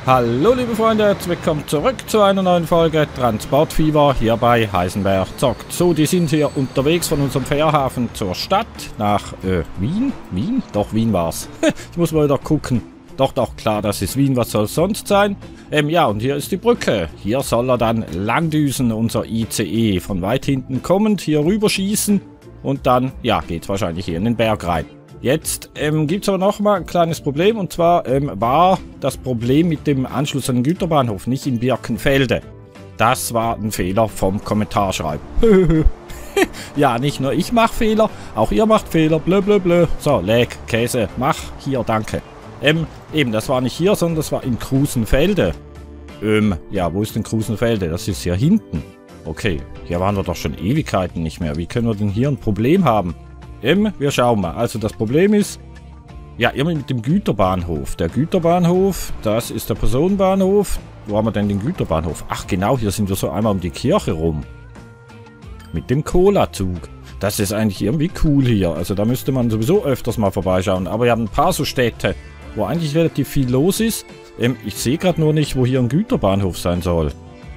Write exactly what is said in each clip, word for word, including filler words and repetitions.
Hallo liebe Freunde, herzlich willkommen zurück zu einer neuen Folge Transportfieber hier bei Heisenberg zockt. So, die sind hier unterwegs von unserem Fährhafen zur Stadt nach äh, Wien? Wien? Doch, Wien war's. Ich muss mal wieder gucken. Doch, doch, klar, das ist Wien, was soll es sonst sein? Ähm, ja, und hier ist die Brücke. Hier soll er dann langdüsen, unser I C E. Von weit hinten kommend, hier rüber schießen und dann, ja, geht's wahrscheinlich hier in den Berg rein. Jetzt ähm, gibt es aber noch mal ein kleines Problem, und zwar ähm, war das Problem mit dem Anschluss an den Güterbahnhof nicht in Birkenfelde. Das war ein Fehler vom Kommentarschreiben. Ja, nicht nur ich mache Fehler, auch ihr macht Fehler, blö blö blö. So, Leg, Käse, mach, hier, danke. Ähm, eben, das war nicht hier, sondern das war in Krusenfelde. Ähm, ja, wo ist denn Krusenfelde? Das ist hier hinten. Okay, hier waren wir doch schon Ewigkeiten nicht mehr. Wie können wir denn hier ein Problem haben? Ähm, wir schauen mal. Also das Problem ist, ja, immer mit dem Güterbahnhof. Der Güterbahnhof, das ist der Personenbahnhof. Wo haben wir denn den Güterbahnhof? Ach genau, hier sind wir so einmal um die Kirche rum. Mit dem Cola-Zug. Das ist eigentlich irgendwie cool hier. Also da müsste man sowieso öfters mal vorbeischauen. Aber wir haben ein paar so Städte, wo eigentlich relativ viel los ist. Ähm, ich sehe gerade nur nicht, wo hier ein Güterbahnhof sein soll.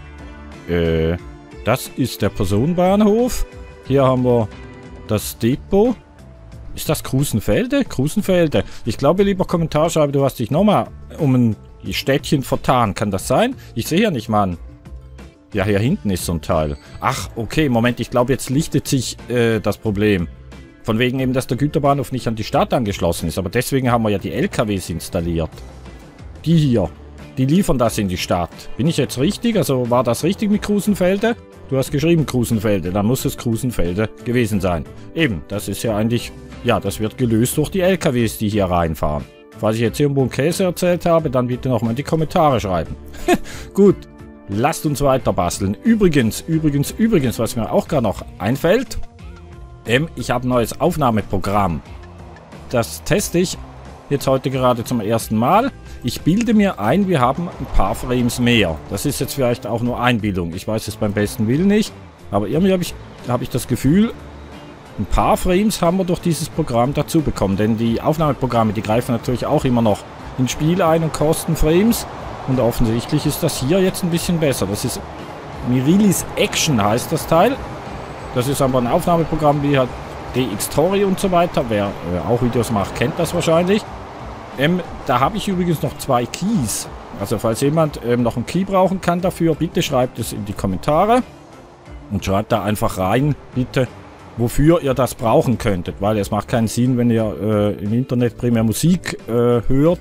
Äh, das ist der Personenbahnhof. Hier haben wir das Depot. Ist das Krusenfelde? Krusenfelde. Ich glaube, lieber Kommentarschreiber, du hast dich nochmal um ein Städtchen vertan. Kann das sein? Ich sehe ja nicht, Mann. Ja, hier hinten ist so ein Teil. Ach, okay, Moment. Ich glaube, jetzt lichtet sich äh, das Problem. Von wegen eben, dass der Güterbahnhof nicht an die Stadt angeschlossen ist. Aber deswegen haben wir ja die L K Ws installiert. Die hier. Die liefern das in die Stadt. Bin ich jetzt richtig? Also war das richtig mit Krusenfelde? Du hast geschrieben Krusenfelde, dann muss es Krusenfelde gewesen sein. Eben, das ist ja eigentlich, ja, das wird gelöst durch die L K Ws, die hier reinfahren. Falls ich jetzt irgendwo einen Käse erzählt habe, dann bitte nochmal in die Kommentare schreiben. Gut, lasst uns weiter basteln. Übrigens, übrigens, übrigens, was mir auch gerade noch einfällt, ähm, ich habe ein neues Aufnahmeprogramm. Das teste ich jetzt heute gerade zum ersten Mal. Ich bilde mir ein, wir haben ein paar Frames mehr. Das ist jetzt vielleicht auch nur Einbildung. Ich weiß es beim besten Willen nicht. Aber irgendwie habe ich, hab ich das Gefühl, ein paar Frames haben wir durch dieses Programm dazu bekommen. Denn die Aufnahmeprogramme, die greifen natürlich auch immer noch ins Spiel ein und kosten Frames. Und offensichtlich ist das hier jetzt ein bisschen besser. Das ist Mirilis Action heißt das Teil. Das ist aber ein Aufnahmeprogramm wie halt DxTory und so weiter. Wer äh, auch Videos macht, kennt das wahrscheinlich. Ähm, da habe ich übrigens noch zwei Keys. Also falls jemand ähm, noch einen Key brauchen kann dafür, bitte schreibt es in die Kommentare. Und schreibt da einfach rein, bitte, wofür ihr das brauchen könntet. Weil es macht keinen Sinn, wenn ihr äh, im Internet primär Musik äh, hört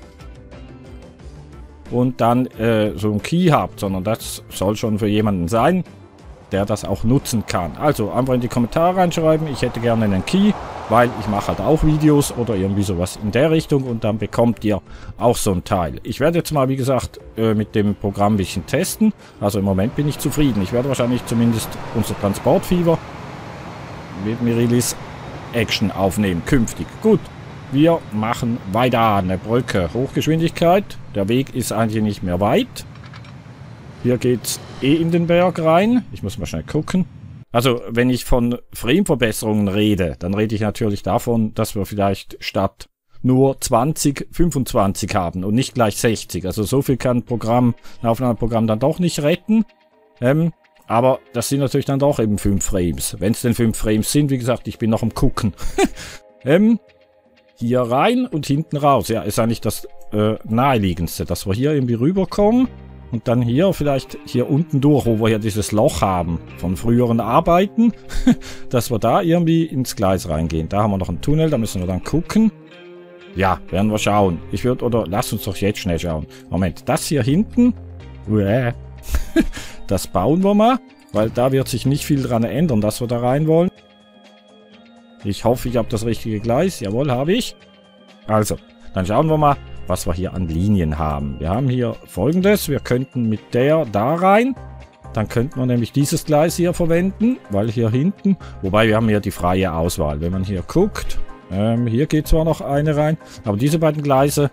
und dann äh, so einen Key habt. Sondern das soll schon für jemanden sein, der das auch nutzen kann. Also einfach in die Kommentare reinschreiben, ich hätte gerne einen Key, weil ich mache halt auch Videos oder irgendwie sowas in der Richtung und dann bekommt ihr auch so ein Teil. Ich werde jetzt mal, wie gesagt, mit dem Programm ein bisschen testen. Also im Moment bin ich zufrieden. Ich werde wahrscheinlich zumindest unser Transportfieber mit Mirilis Action aufnehmen, künftig. Gut, wir machen weiter. Eine Brücke, Hochgeschwindigkeit. Der Weg ist eigentlich nicht mehr weit. Hier geht's eh in den Berg rein. Ich muss mal schnell gucken. Also, wenn ich von Frame-Verbesserungen rede, dann rede ich natürlich davon, dass wir vielleicht statt nur zwanzig, fünfundzwanzig haben und nicht gleich sechzig. Also so viel kann ein Programm, ein Aufnahmeprogramm dann doch nicht retten. Ähm, aber das sind natürlich dann doch eben fünf Frames. Wenn es denn fünf Frames sind, wie gesagt, ich bin noch am Gucken. ähm, hier rein und hinten raus. Ja, ist eigentlich das äh, naheliegendste, dass wir hier irgendwie rüberkommen. Und dann hier vielleicht hier unten durch, wo wir hier dieses Loch haben von früheren Arbeiten, dass wir da irgendwie ins Gleis reingehen. Da haben wir noch einen Tunnel, da müssen wir dann gucken. Ja, werden wir schauen. Ich würde, oder lass uns doch jetzt schnell schauen. Moment, das hier hinten, das bauen wir mal, weil da wird sich nicht viel dran ändern, dass wir da rein wollen. Ich hoffe, ich habe das richtige Gleis. Jawohl, habe ich. Also, dann schauen wir mal, was wir hier an Linien haben. Wir haben hier folgendes. Wir könnten mit der da rein. Dann könnten wir nämlich dieses Gleis hier verwenden, weil hier hinten, wobei wir haben hier die freie Auswahl. Wenn man hier guckt, ähm, hier geht zwar noch eine rein, aber diese beiden Gleise,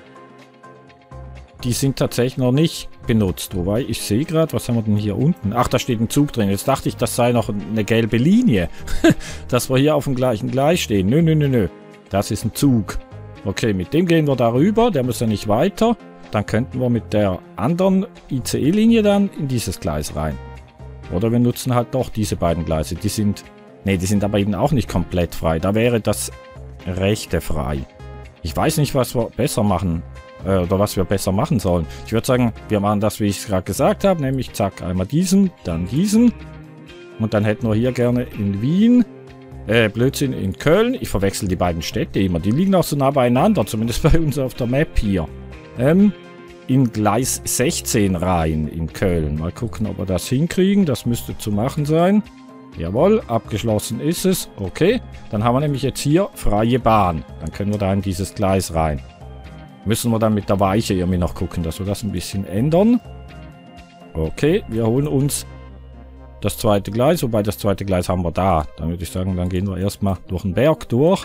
die sind tatsächlich noch nicht benutzt. Wobei, ich sehe gerade, was haben wir denn hier unten? Ach, da steht ein Zug drin. Jetzt dachte ich, das sei noch eine gelbe Linie. Dass wir hier auf dem gleichen Gleis stehen. Nö, nö, nö, nö. Das ist ein Zug. Okay, mit dem gehen wir darüber. Der muss ja nicht weiter. dann könnten wir mit der anderen I C E-Linie dann in dieses Gleis rein. Oder wir nutzen halt doch diese beiden Gleise. Die sind, ne, die sind aber eben auch nicht komplett frei. Da wäre das rechte frei. Ich weiß nicht, was wir besser machen, äh, oder was wir besser machen sollen. Ich würde sagen, wir machen das, wie ich es gerade gesagt habe, nämlich zack, einmal diesen, dann diesen. Und dann hätten wir hier gerne in Wien, äh, Blödsinn, in Köln. Ich verwechsel die beiden Städte immer. Die liegen auch so nah beieinander, zumindest bei uns auf der Map hier. Ähm, in Gleis sechzehn rein in Köln. Mal gucken, ob wir das hinkriegen. Das müsste zu machen sein. Jawohl, abgeschlossen ist es. Okay, dann haben wir nämlich jetzt hier freie Bahn. Dann können wir da in dieses Gleis rein. Müssen wir dann mit der Weiche irgendwie noch gucken, dass wir das ein bisschen ändern. Okay, wir holen uns das zweite Gleis, wobei das zweite Gleis haben wir da. Dann würde ich sagen, dann gehen wir erstmal durch den Berg durch.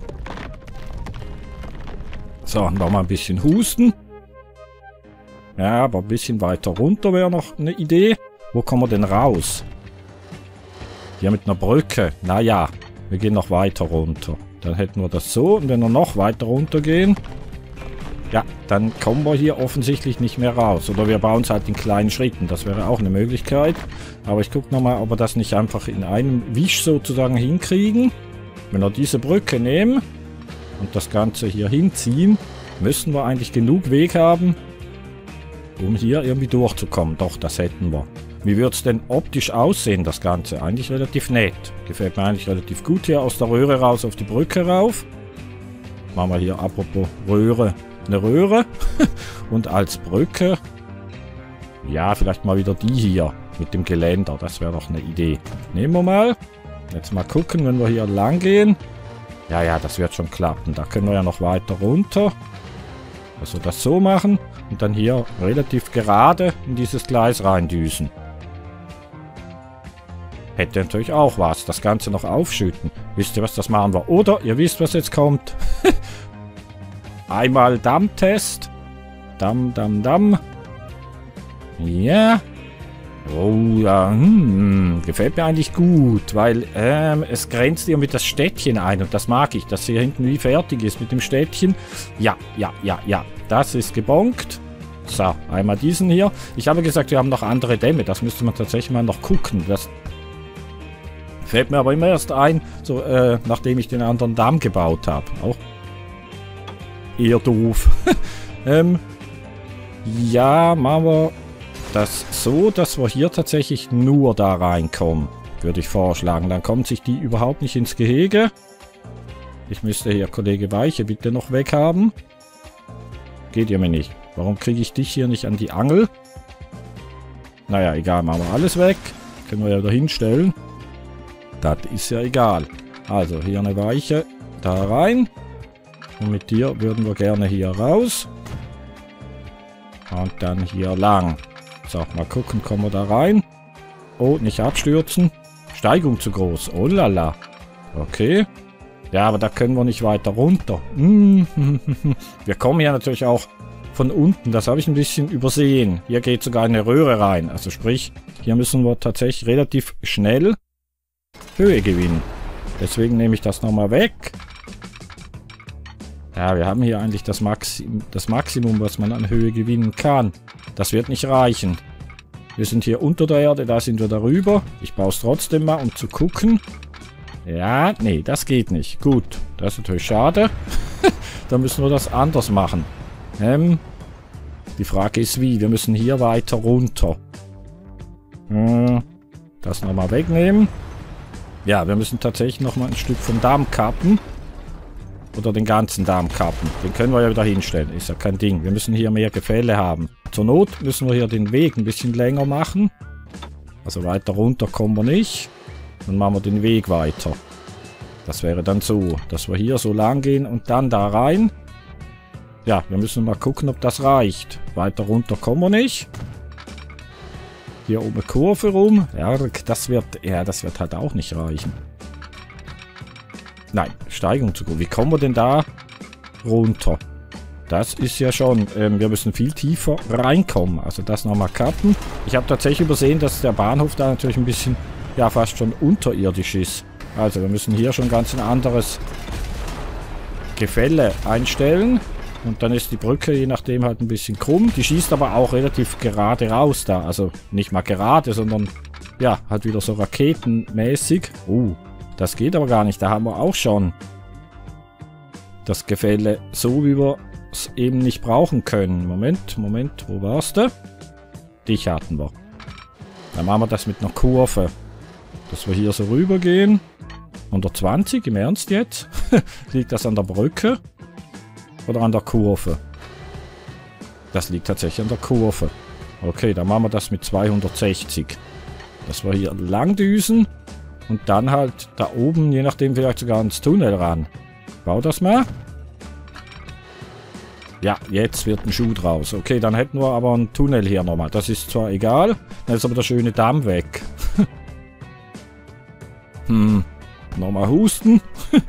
So, noch mal ein bisschen husten. Ja, aber ein bisschen weiter runter wäre noch eine Idee. Wo kommen wir denn raus? Hier mit einer Brücke. Naja, wir gehen noch weiter runter. Dann hätten wir das so. Und wenn wir noch weiter runter gehen, ja, dann kommen wir hier offensichtlich nicht mehr raus. Oder wir bauen es halt in kleinen Schritten. Das wäre auch eine Möglichkeit. Aber ich gucke nochmal, ob wir das nicht einfach in einem Wisch sozusagen hinkriegen. Wenn wir diese Brücke nehmen und das Ganze hier hinziehen, müssen wir eigentlich genug Weg haben, um hier irgendwie durchzukommen. Doch, das hätten wir. Wie wird es denn optisch aussehen, das Ganze? Eigentlich relativ nett. Gefällt mir eigentlich relativ gut hier aus der Röhre raus auf die Brücke rauf. Machen wir hier apropos Röhre eine Röhre. Und als Brücke, ja, vielleicht mal wieder die hier mit dem Geländer. Das wäre doch eine Idee. Nehmen wir mal. Jetzt mal gucken, wenn wir hier lang gehen. Ja, ja, das wird schon klappen. Da können wir ja noch weiter runter. Also das so machen und dann hier relativ gerade in dieses Gleis reindüsen. Hätte natürlich auch was. Das Ganze noch aufschütten. Wisst ihr was, das machen wir. Oder ihr wisst, was jetzt kommt. Einmal Dammtest. Damm, Damm, Damm. Ja. Oh ja, hm, gefällt mir eigentlich gut, weil ähm, es grenzt hier mit das Städtchen ein und das mag ich, dass hier hinten wie fertig ist mit dem Städtchen. Ja, ja, ja, ja, das ist gebonkt. So, einmal diesen hier. Ich habe gesagt, wir haben noch andere Dämme, das müsste man tatsächlich mal noch gucken. Das fällt mir aber immer erst ein, so äh, nachdem ich den anderen Damm gebaut habe. Auch eher doof. ähm, ja, machen wir das so, dass wir hier tatsächlich nur da reinkommen, würde ich vorschlagen. Dann kommen sich die überhaupt nicht ins Gehege. Ich müsste hier Kollege Weiche bitte noch weg haben. Geht ihr mir nicht. Warum kriege ich dich hier nicht an die Angel? Naja, egal, machen wir alles weg. Können wir ja da hinstellen. Das ist ja egal. Also hier eine Weiche da rein. Und mit dir würden wir gerne hier raus. Und dann hier lang. So, mal gucken, kommen wir da rein. Oh, nicht abstürzen. Steigung zu groß. Oh lala. Okay. Ja, aber da können wir nicht weiter runter. Wir kommen ja natürlich auch von unten. Das habe ich ein bisschen übersehen. Hier geht sogar eine Röhre rein. Also sprich, hier müssen wir tatsächlich relativ schnell Höhe gewinnen. Deswegen nehme ich das nochmal weg. Ja, wir haben hier eigentlich das, Maxim das Maximum, was man an Höhe gewinnen kann. Das wird nicht reichen. Wir sind hier unter der Erde, da sind wir darüber. Ich baue es trotzdem mal, um zu gucken. Ja, nee, das geht nicht. Gut, das ist natürlich schade. Dann müssen wir das anders machen. Ähm, die Frage ist wie. Wir müssen hier weiter runter. Hm, das nochmal wegnehmen. Ja, wir müssen tatsächlich nochmal ein Stück vom Damm kappen. Oder den ganzen Damm kappen. Den können wir ja wieder hinstellen. Ist ja kein Ding. Wir müssen hier mehr Gefälle haben. Zur Not müssen wir hier den Weg ein bisschen länger machen. Also weiter runter kommen wir nicht. Dann machen wir den Weg weiter. Das wäre dann so, dass wir hier so lang gehen und dann da rein. Ja, wir müssen mal gucken, ob das reicht. Weiter runter kommen wir nicht. Hier oben eine Kurve rum. Ja, das wird, ja, das wird halt auch nicht reichen. Nein, Steigung zu gut. Wie kommen wir denn da runter? Das ist ja schon, ähm, wir müssen viel tiefer reinkommen. Also das nochmal kappen. Ich habe tatsächlich übersehen, dass der Bahnhof da natürlich ein bisschen, ja fast schon unterirdisch ist. Also wir müssen hier schon ganz ein anderes Gefälle einstellen. Und dann ist die Brücke je nachdem halt ein bisschen krumm. Die schießt aber auch relativ gerade raus da. Also nicht mal gerade, sondern ja, halt wieder so raketenmäßig. Oh, das geht aber gar nicht. Da haben wir auch schon das Gefälle so, wie wir es eben nicht brauchen können. Moment, Moment, wo warst du? Dich hatten wir. Dann machen wir das mit einer Kurve. Dass wir hier so rüber gehen. hundertzwanzig, im Ernst jetzt? Liegt das an der Brücke? Oder an der Kurve? Das liegt tatsächlich an der Kurve. Okay, dann machen wir das mit zweihundertsechzig. Dass wir hier lang düsen. Und dann halt da oben, je nachdem, vielleicht sogar ins Tunnel ran. Bau das mal. Ja, jetzt wird ein Schuh draus. Okay, dann hätten wir aber einen Tunnel hier nochmal. Das ist zwar egal, dann ist aber der schöne Damm weg. hm, nochmal husten.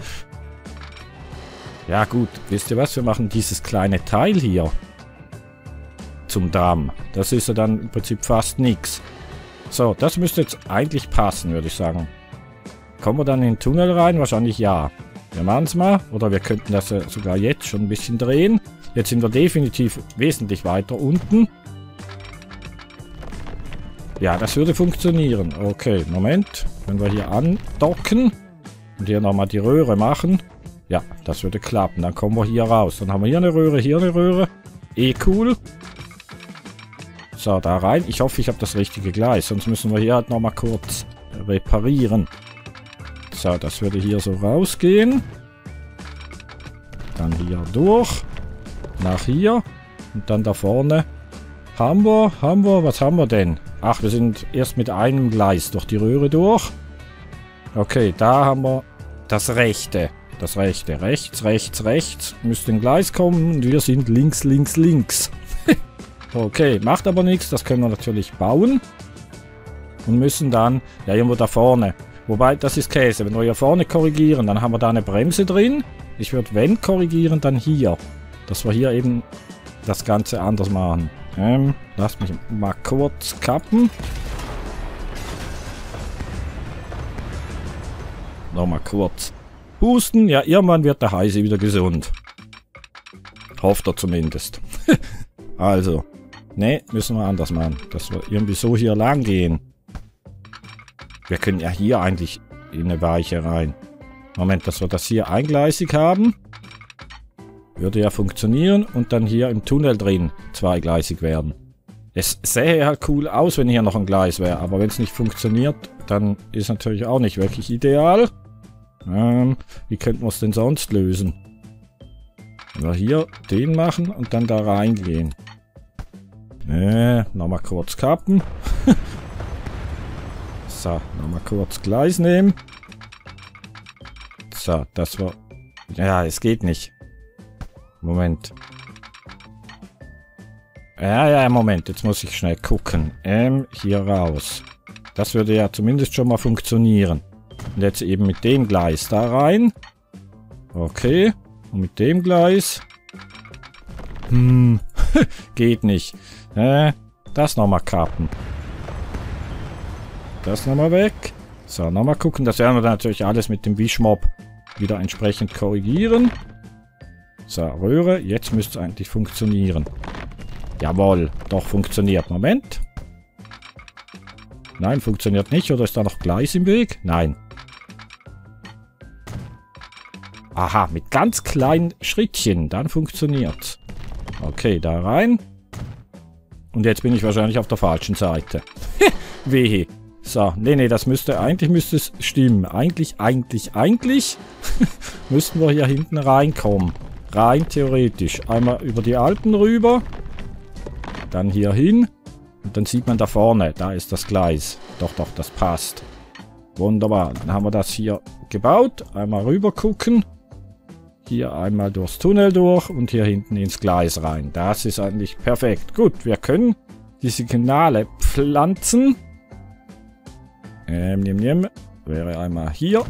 Ja gut, wisst ihr was? Wir machen dieses kleine Teil hier zum Damm. Das ist ja dann im Prinzip fast nichts. So, das müsste jetzt eigentlich passen, würde ich sagen. Kommen wir dann in den Tunnel rein? Wahrscheinlich ja. Wir machen es mal. Oder wir könnten das ja sogar jetzt schon ein bisschen drehen. Jetzt sind wir definitiv wesentlich weiter unten. Ja, das würde funktionieren. Okay, Moment. Wenn wir hier andocken und hier nochmal die Röhre machen. Ja, das würde klappen. Dann kommen wir hier raus. Dann haben wir hier eine Röhre, hier eine Röhre. Eh cool. So, da rein. Ich hoffe, ich habe das richtige Gleis. Sonst müssen wir hier halt nochmal kurz reparieren. So, das würde hier so rausgehen. Dann hier durch. Nach hier. Und dann da vorne. Haben wir, haben wir, was haben wir denn? Ach, wir sind erst mit einem Gleis durch die Röhre durch. Okay, da haben wir das rechte. Das rechte. Rechts, rechts, rechts. Müsste ein Gleis kommen. Und wir sind links, links, links. Okay, macht aber nichts. Das können wir natürlich bauen. Und müssen dann, ja, irgendwo da vorne. Wobei, das ist Käse. Wenn wir hier vorne korrigieren, dann haben wir da eine Bremse drin. Ich würde, wenn korrigieren, dann hier. Dass wir hier eben das Ganze anders machen. Ähm, lasst mich mal kurz kappen. Nochmal kurz husten. Ja, irgendwann wird der Heise wieder gesund. Hofft er zumindest. Also, ne, müssen wir anders machen. Dass wir irgendwie so hier lang gehen. Wir können ja hier eigentlich in eine Weiche rein. Moment, dass wir das hier eingleisig haben. Würde ja funktionieren. Und dann hier im Tunnel drin zweigleisig werden. Es sähe halt cool aus, wenn hier noch ein Gleis wäre. Aber wenn es nicht funktioniert, dann ist natürlich auch nicht wirklich ideal. Ähm, wie könnten wir es denn sonst lösen? Wenn wir hier den machen und dann da reingehen. Äh, nochmal kurz kappen. So, nochmal kurz Gleis nehmen. So, das war... Ja, es geht nicht. Moment. Ja, ja, Moment. Jetzt muss ich schnell gucken. Ähm, hier raus. Das würde ja zumindest schon mal funktionieren. Und jetzt eben mit dem Gleis da rein. Okay. Und mit dem Gleis. Hm. Geht nicht. Äh, das nochmal kappen. Das nochmal weg. So, nochmal gucken. Das werden wir dann natürlich alles mit dem Wischmob wieder entsprechend korrigieren. So, Röhre. Jetzt müsste es eigentlich funktionieren. Jawohl. Doch, funktioniert. Moment. Nein, funktioniert nicht. Oder ist da noch Gleis im Weg? Nein. Aha, mit ganz kleinen Schrittchen. Dann funktioniert's. Okay, da rein. Und jetzt bin ich wahrscheinlich auf der falschen Seite. Wehe. So, nee, nee, das müsste, eigentlich müsste es stimmen. Eigentlich, eigentlich, eigentlich müssten wir hier hinten reinkommen. Rein theoretisch. Einmal über die Alten rüber. Dann hier hin. Und dann sieht man da vorne, da ist das Gleis. Doch, doch, das passt. Wunderbar. Dann haben wir das hier gebaut. Einmal rüber gucken. Hier einmal durchs Tunnel durch und hier hinten ins Gleis rein. Das ist eigentlich perfekt. Gut, wir können die Signale pflanzen. Ähm, nimm, nimm. Wäre einmal hier.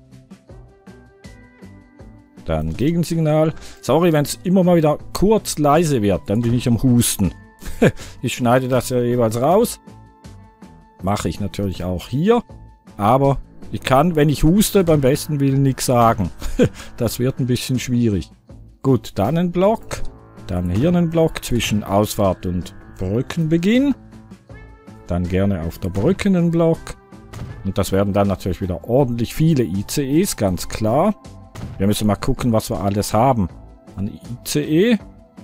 Dann Gegensignal. Sorry, wenn es immer mal wieder kurz leise wird, dann bin ich am Husten. Ich schneide das ja jeweils raus. Mache ich natürlich auch hier. Aber ich kann, wenn ich huste, beim besten Willen nichts sagen. Das wird ein bisschen schwierig. Gut, dann ein Block. Dann hier einen Block zwischen Ausfahrt und Brückenbeginn. Dann gerne auf der Brücke einen Block. Und das werden dann natürlich wieder ordentlich viele I C Es, ganz klar. Wir müssen mal gucken, was wir alles haben an I C E.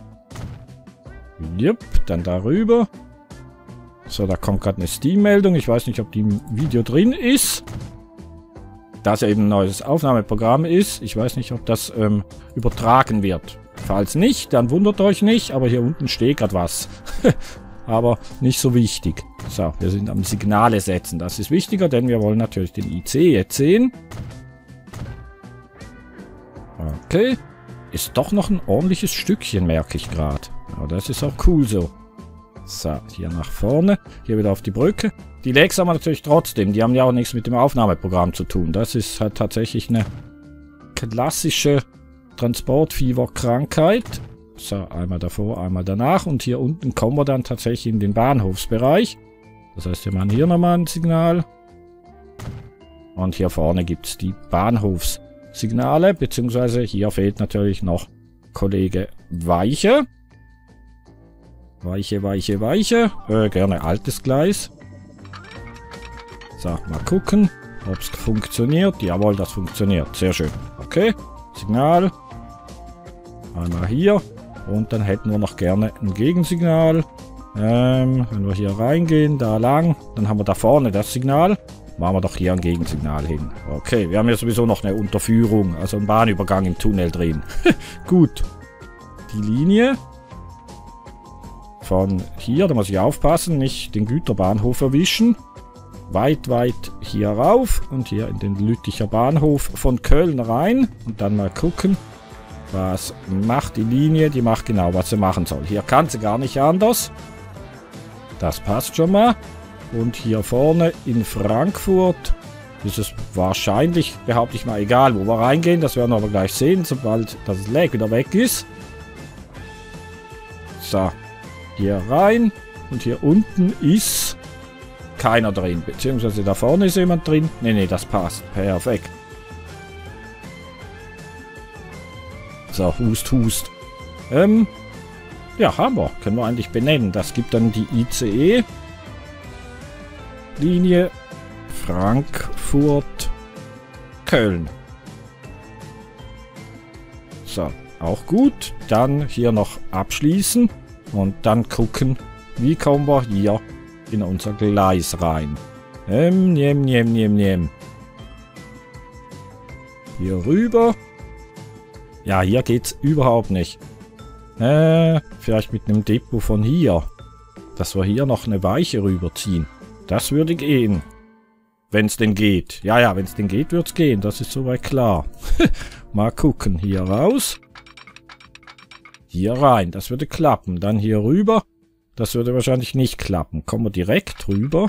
Jupp, dann darüber. So, da kommt gerade eine Steam-Meldung. Ich weiß nicht, ob die im Video drin ist. Da es ja eben ein neues Aufnahmeprogramm ist. Ich weiß nicht, ob das ähm, übertragen wird. Falls nicht, dann wundert euch nicht. Aber hier unten steht gerade was. Aber nicht so wichtig. So, wir sind am Signale setzen. Das ist wichtiger, denn wir wollen natürlich den I C jetzt sehen. Okay. Ist doch noch ein ordentliches Stückchen, merke ich gerade. Aber das ist auch cool so. So, hier nach vorne. Hier wieder auf die Brücke. Die Lags haben wir natürlich trotzdem. Die haben ja auch nichts mit dem Aufnahmeprogramm zu tun. Das ist halt tatsächlich eine klassische Transportfieber-Krankheit. So, einmal davor, einmal danach. Und hier unten kommen wir dann tatsächlich in den Bahnhofsbereich. Das heißt, wir machen hier nochmal ein Signal. Und hier vorne gibt es die Bahnhofssignale. Beziehungsweise hier fehlt natürlich noch Kollege Weiche. Weiche, Weiche, Weiche. Äh, gerne altes Gleis. So, mal gucken, ob es funktioniert. Jawohl, das funktioniert. Sehr schön. Okay, Signal. Einmal hier. Und dann hätten wir noch gerne ein Gegensignal. Ähm, wenn wir hier reingehen, da lang, dann haben wir da vorne das Signal. Machen wir doch hier ein Gegensignal hin. Okay, wir haben ja sowieso noch eine Unterführung, also einen Bahnübergang im Tunnel drin. Gut. Die Linie. Von hier, da muss ich aufpassen, nicht den Güterbahnhof erwischen. Weit, weit hier rauf und hier in den Lütticher Bahnhof von Köln rein. Und dann mal gucken, was macht die Linie. Die macht genau, was sie machen soll. Hier kann sie gar nicht anders. Das passt schon mal. Und hier vorne in Frankfurt ist es wahrscheinlich, behaupte ich mal, egal, wo wir reingehen. Das werden wir aber gleich sehen, sobald das Lag wieder weg ist. So. Hier rein und hier unten ist keiner drin, beziehungsweise da vorne ist jemand drin. Ne, ne, das passt. Perfekt. So, Hust, Hust. Ähm, ja, haben wir. Können wir eigentlich benennen. Das gibt dann die I C E-Linie Frankfurt-Köln. So, auch gut. Dann hier noch abschließen. Und dann gucken, wie kommen wir hier in unser Gleis rein. Ähm, niem, niem, niem, niem. Hier rüber. Ja, hier geht's überhaupt nicht. Äh, vielleicht mit einem Depot von hier. Dass wir hier noch eine Weiche rüberziehen. Das würde gehen. Wenn es denn geht. Ja, ja, wenn es denn geht, wird es gehen. Das ist soweit klar. Mal gucken. Hier raus. Hier rein, das würde klappen. Dann hier rüber. Das würde wahrscheinlich nicht klappen. Kommen wir direkt rüber.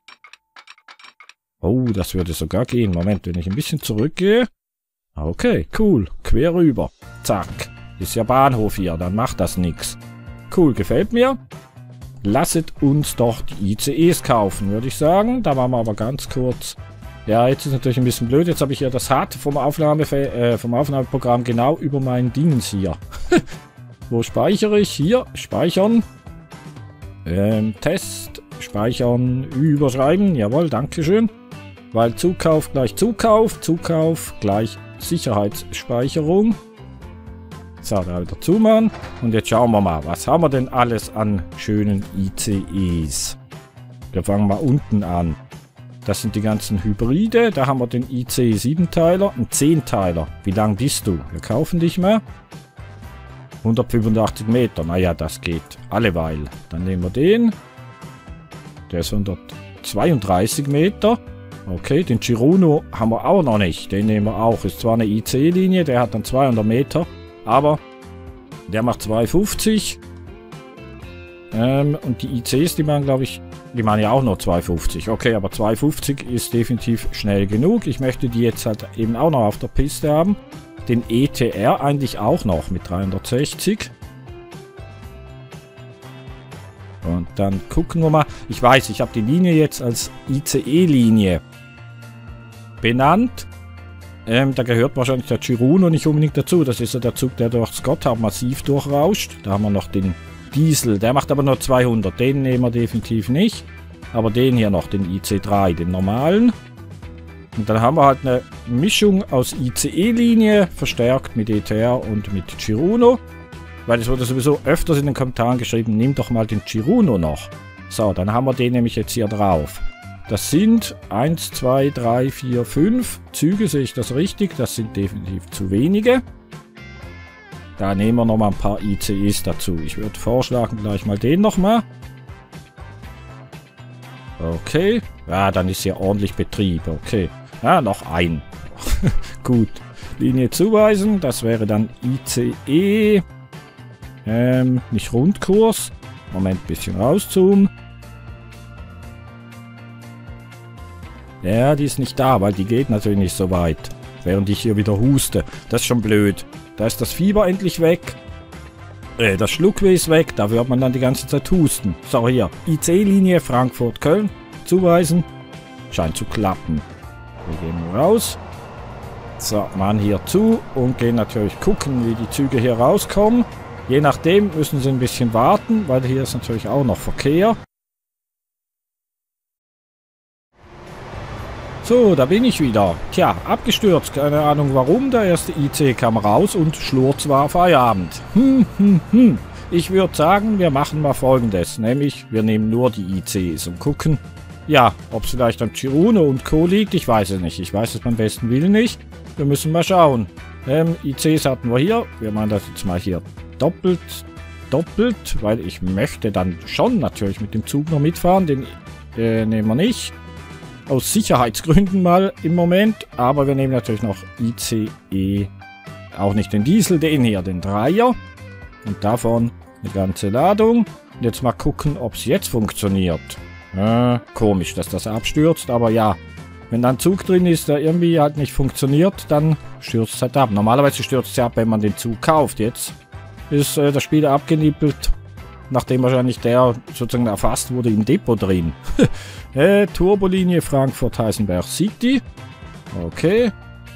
Oh, das würde sogar gehen. Moment, wenn ich ein bisschen zurückgehe. Okay, cool. Quer rüber. Zack. Ist ja Bahnhof hier, dann macht das nichts. Cool, gefällt mir. Lasset uns doch die I C Es kaufen, würde ich sagen. Da machen wir aber ganz kurz. Ja, jetzt ist natürlich ein bisschen blöd. Jetzt habe ich ja das H U D vom, Aufnahme, äh, vom Aufnahmeprogramm genau über meinen Dingens hier. Wo speichere ich? Hier, speichern. Ähm, Test, speichern, überschreiben. Jawohl, dankeschön. Weil Zukauf gleich Zukauf, Zukauf gleich Sicherheitsspeicherung. So, da wieder zumachen. Und jetzt schauen wir mal, was haben wir denn alles an schönen I C Es? Wir fangen mal unten an. Das sind die ganzen Hybride. Da haben wir den I C sieben Teiler, einen zehn Teiler. Wie lang bist du? Wir kaufen dich mal. hundertfünfundachtzig Meter, naja, das geht alleweil. Dann nehmen wir den. Der ist hundertzweiunddreißig Meter. Okay, den Chiruno haben wir auch noch nicht. Den nehmen wir auch. Ist zwar eine I C E-Linie, der hat dann zweihundert Meter, aber der macht zweihundertfünfzig. Ähm, und die I Cs, die machen, glaube ich, die machen ja auch nur zweihundertfünfzig. Okay, aber zweihundertfünfzig ist definitiv schnell genug. Ich möchte die jetzt halt eben auch noch auf der Piste haben. Den E T R eigentlich auch noch mit dreihundertsechzig. Und dann gucken wir mal. Ich weiß, ich habe die Linie jetzt als I C E-Linie benannt. Ähm, da gehört wahrscheinlich der Chiruno nicht unbedingt dazu. Das ist ja der Zug, der durchs Gotthard massiv durchrauscht. Da haben wir noch den Diesel. Der macht aber nur zweihundert. Den nehmen wir definitiv nicht. Aber den hier noch, den I C drei, den normalen. Und dann haben wir halt eine Mischung aus I C E-Linie, verstärkt mit E T R und mit Chiruno. Weil es wurde sowieso öfters in den Kommentaren geschrieben, nimm doch mal den Chiruno noch. So, dann haben wir den nämlich jetzt hier drauf. Das sind eins, zwei, drei, vier, fünf Züge, sehe ich das richtig? Das sind definitiv zu wenige. Da nehmen wir nochmal ein paar I C Es dazu. Ich würde vorschlagen, gleich mal den nochmal. Okay. Ja, dann ist hier ordentlich Betrieb. Okay. Ja, noch ein. Gut. Linie zuweisen. Das wäre dann I C E. Ähm, nicht Rundkurs. Moment, ein bisschen rauszoomen. Ja, die ist nicht da, weil die geht natürlich nicht so weit. Während ich hier wieder huste. Das ist schon blöd. Da ist das Fieber endlich weg. Äh, das Schluckweh ist weg. Da wird man dann die ganze Zeit husten. So, hier. I C-Linie Frankfurt-Köln. Zuweisen. Scheint zu klappen. Wir gehen raus. So, machen hier zu und gehen natürlich gucken, wie die Züge hier rauskommen. Je nachdem müssen sie ein bisschen warten, weil hier ist natürlich auch noch Verkehr. So, da bin ich wieder. Tja, abgestürzt. Keine Ahnung warum. Der erste I C kam raus und Schlurz war Feierabend. Hm, hm, hm. Ich würde sagen, wir machen mal Folgendes. Nämlich, wir nehmen nur die I Cs und gucken, ja, ob es vielleicht am Chiruno und Co. liegt. Ich weiß es nicht. Ich weiß es beim besten Willen nicht. Wir müssen mal schauen. Ähm, I Cs hatten wir hier. Wir machen das jetzt mal hier doppelt, doppelt, weil ich möchte dann schon natürlich mit dem Zug noch mitfahren. Den äh, nehmen wir nicht. Aus Sicherheitsgründen mal im Moment. Aber wir nehmen natürlich noch I C E. Auch nicht den Diesel, den hier, den Dreier. Und davon eine ganze Ladung. Und jetzt mal gucken, ob es jetzt funktioniert. Äh, komisch, dass das abstürzt. Aber ja, wenn da ein Zug drin ist, der irgendwie halt nicht funktioniert, dann stürzt es halt ab. Normalerweise stürzt es ab, wenn man den Zug kauft. Jetzt ist äh, das Spiel abgenippelt. Nachdem wahrscheinlich der sozusagen erfasst wurde im Depot drin. äh, Turbolinie Frankfurt-Heisenberg City. Okay.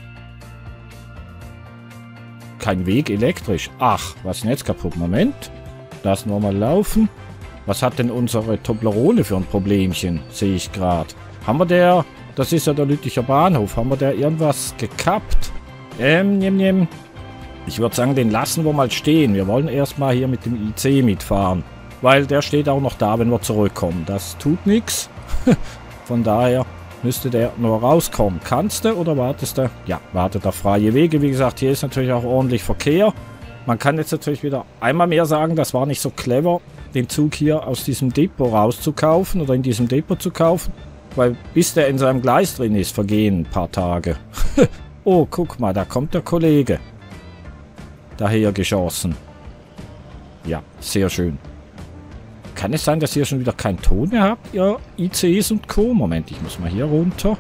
Kein Weg elektrisch. Ach, was ist denn jetzt kaputt? Moment. Lassen wir mal laufen. Was hat denn unsere Toblerone für ein Problemchen? Sehe ich gerade. Haben wir der... Das ist ja der Lütticher Bahnhof. Haben wir da irgendwas gekappt? Ähm, nehm, nehm. Ich würde sagen, den lassen wir mal stehen. Wir wollen erstmal hier mit dem I C mitfahren. Weil der steht auch noch da, wenn wir zurückkommen. Das tut nichts. Von daher müsste der nur rauskommen. Kannst du oder wartest du? Ja, wartet auf freie Wege. Wie gesagt, hier ist natürlich auch ordentlich Verkehr. Man kann jetzt natürlich wieder einmal mehr sagen, das war nicht so clever, den Zug hier aus diesem Depot rauszukaufen oder in diesem Depot zu kaufen. Weil bis der in seinem Gleis drin ist, vergehen ein paar Tage. Oh, guck mal, da kommt der Kollege. Daher geschossen. Ja, sehr schön. Kann es sein, dass ihr schon wieder keinen Ton mehr habt, ihr I Cs und Co.? Moment, ich muss mal hier runter.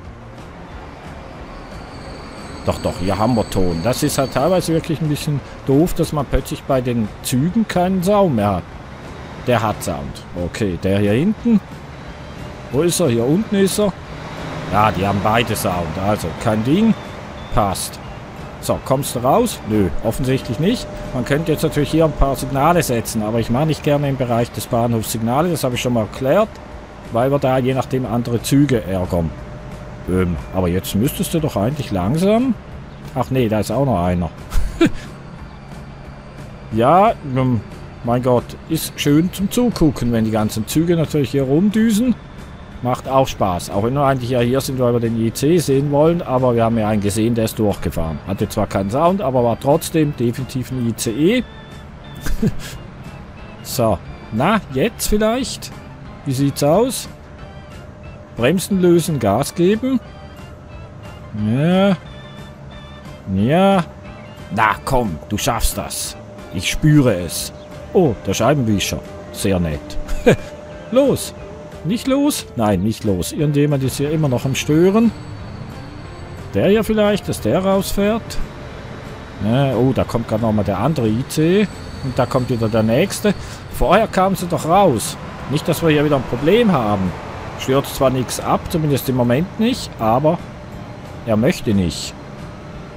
Doch, doch, hier haben wir Ton. Das ist halt teilweise wirklich ein bisschen doof, dass man plötzlich bei den Zügen keinen Sound mehr hat. Der hat Sound. Okay, der hier hinten. Wo ist er? Hier unten ist er. Ja, die haben beide Sound. Also, kein Ding. Passt. So, kommst du raus? Nö, offensichtlich nicht. Man könnte jetzt natürlich hier ein paar Signale setzen, aber ich mache nicht gerne im Bereich des Bahnhofs Signale. Das habe ich schon mal erklärt, weil wir da je nachdem andere Züge ärgern. Ähm, aber jetzt müsstest du doch eigentlich langsam... Ach nee, da ist auch noch einer. Ja, ähm, mein Gott, ist schön zum Zugucken, wenn die ganzen Züge natürlich hier rumdüsen. Macht auch Spaß. Auch wenn wir eigentlich ja hier sind, weil wir den I C sehen wollen. Aber wir haben ja einen gesehen, der ist durchgefahren. Hatte zwar keinen Sound, aber war trotzdem definitiv ein I C E. So. Na, jetzt vielleicht? Wie sieht's aus? Bremsen lösen, Gas geben. Ja. Ja. Na komm, du schaffst das. Ich spüre es. Oh, der Scheibenwischer. Sehr nett. Los. Nicht los? Nein, nicht los. Irgendjemand ist hier immer noch am Stören. Der hier vielleicht, dass der rausfährt. Ja, oh, da kommt gerade nochmal der andere I C. Und da kommt wieder der nächste. Vorher kamen sie doch raus. Nicht, dass wir hier wieder ein Problem haben. Stürzt zwar nichts ab, zumindest im Moment nicht, aber er möchte nicht.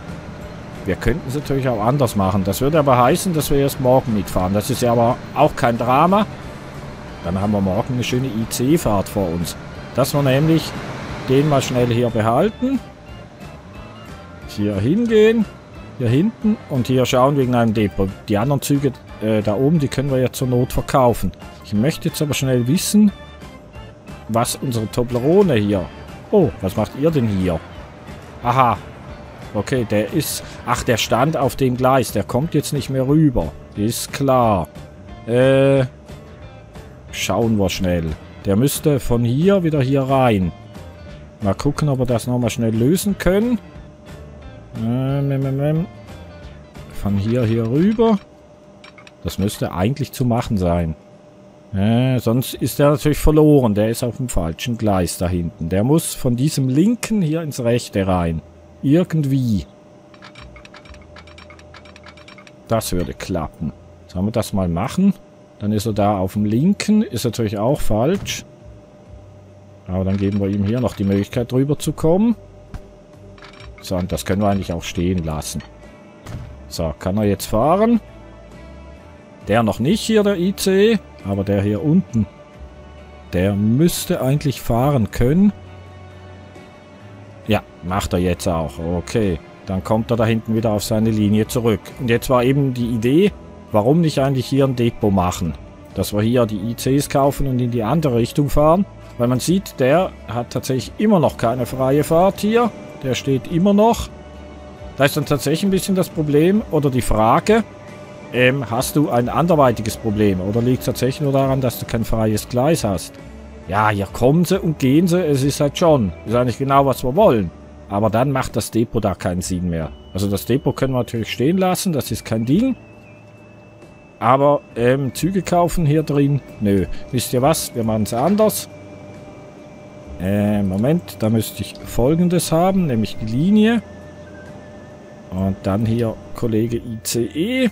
Wir könnten es natürlich auch anders machen. Das würde aber heißen, dass wir erst morgen mitfahren. Das ist ja aber auch kein Drama. Dann haben wir morgen eine schöne I C E-Fahrt vor uns. Dass wir nämlich den mal schnell hier behalten. Hier hingehen. Hier hinten. Und hier schauen wegen einem Depot. Die anderen Züge äh, da oben, die können wir ja zur Not verkaufen. Ich möchte jetzt aber schnell wissen, was unsere Toblerone hier... Oh, was macht ihr denn hier? Aha. Okay, der ist... Ach, der stand auf dem Gleis. Der kommt jetzt nicht mehr rüber. Ist klar. Äh... Schauen wir schnell. Der müsste von hier wieder hier rein. Mal gucken, ob wir das nochmal schnell lösen können. Ähm, von hier hier rüber. Das müsste eigentlich zu machen sein. Äh, sonst ist der natürlich verloren. Der ist auf dem falschen Gleis da hinten. Der muss von diesem linken hier ins rechte rein. Irgendwie. Das würde klappen. Sollen wir das mal machen? Dann ist er da auf dem linken. Ist natürlich auch falsch. Aber dann geben wir ihm hier noch die Möglichkeit drüber zu kommen. So, und das können wir eigentlich auch stehen lassen. So, kann er jetzt fahren? Der noch nicht hier, der I C E. Aber der hier unten. Der müsste eigentlich fahren können. Ja, macht er jetzt auch. Okay. Dann kommt er da hinten wieder auf seine Linie zurück. Und jetzt war eben die Idee, warum nicht eigentlich hier ein Depot machen? Dass wir hier die I C Es kaufen und in die andere Richtung fahren. Weil man sieht, der hat tatsächlich immer noch keine freie Fahrt hier. Der steht immer noch. Da ist dann tatsächlich ein bisschen das Problem oder die Frage, ähm, hast du ein anderweitiges Problem? Oder liegt es tatsächlich nur daran, dass du kein freies Gleis hast? Ja, hier kommen sie und gehen sie. Es ist halt schon. Ist eigentlich genau, was wir wollen. Aber dann macht das Depot da keinen Sinn mehr. Also das Depot können wir natürlich stehen lassen. Das ist kein Ding. Aber ähm, Züge kaufen hier drin? Nö. Wisst ihr was? Wir machen es anders. Äh, Moment. Da müsste ich Folgendes haben. Nämlich die Linie. Und dann hier Kollege I C E.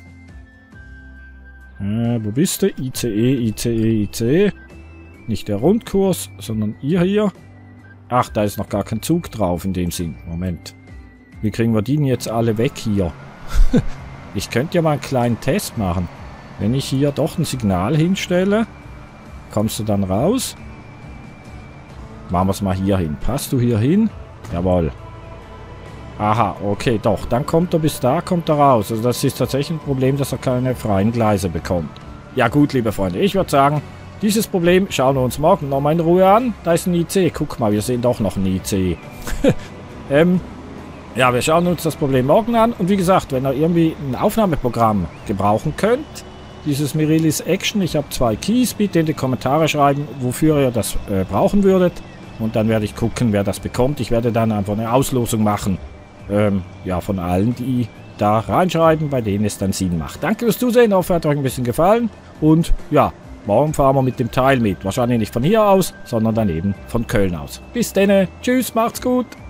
Äh, wo bist du? I C E, I C E, I C E. Nicht der Rundkurs, sondern ihr hier. Ach, da ist noch gar kein Zug drauf in dem Sinn. Moment. Wie kriegen wir die denn jetzt alle weg hier? Ich könnte ja mal einen kleinen Test machen. Wenn ich hier doch ein Signal hinstelle, kommst du dann raus? Machen wir es mal hier hin. Passt du hier hin? Jawohl. Aha, okay, doch. Dann kommt er bis da, kommt er raus. Also das ist tatsächlich ein Problem, dass er keine freien Gleise bekommt. Ja gut, liebe Freunde, ich würde sagen, dieses Problem schauen wir uns morgen nochmal in Ruhe an. Da ist ein I C E. Guck mal, wir sehen doch noch ein I C E. ähm, ja, wir schauen uns das Problem morgen an. Und wie gesagt, wenn ihr irgendwie ein Aufnahmeprogramm gebrauchen könnt, dieses Mirilis Action, ich habe zwei Keys, bitte in die Kommentare schreiben, wofür ihr das äh, brauchen würdet. Und dann werde ich gucken, wer das bekommt. Ich werde dann einfach eine Auslosung machen. Ähm, ja, von allen, die da reinschreiben, bei denen es dann Sinn macht. Danke fürs Zusehen, hoffe, hat euch ein bisschen gefallen. Und ja, morgen fahren wir mit dem Teil mit. Wahrscheinlich nicht von hier aus, sondern dann eben von Köln aus. Bis dann, tschüss, macht's gut.